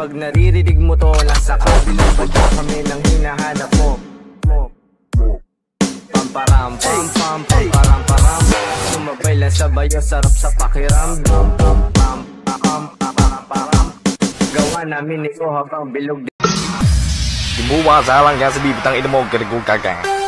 Pag naririnig mo to, nasa kabilang banda kami nang hinahanap mo. Pamparam, pam pam, pamparam param. Sumabay lang sabayo, sarap sa pakiramdam. Pam pam, pam pam, param. Gawa namin ito habang bilog. Di mo wasalang kasi bibitang ina mo, ganagong kagang.